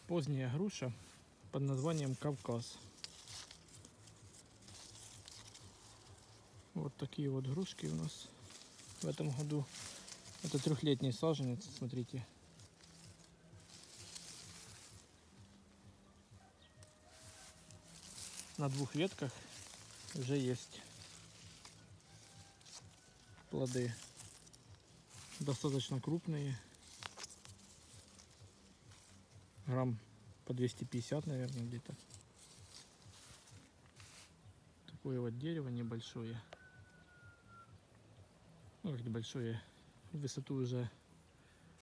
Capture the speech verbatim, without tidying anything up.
Поздняя груша под названием Кавказ. Вот такие вот грушки у нас в этом году. Это трехлетний саженец, смотрите. На двух ветках уже есть плоды. Достаточно крупные. Грамм по двести пятьдесят, наверное, где-то. Такое вот дерево небольшое. Ну, как небольшое. В высоту уже